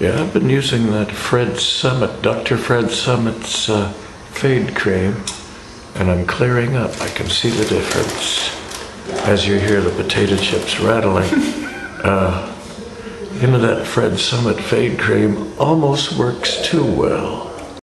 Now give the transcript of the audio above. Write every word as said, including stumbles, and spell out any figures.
Yeah, I've been using that Fred Summit, Doctor Fred Summit's uh, Fade Creme, and I'm clearing up. I can see the difference as you hear the potato chips rattling. uh, you know, that Fred Summit Fade Creme almost works too well.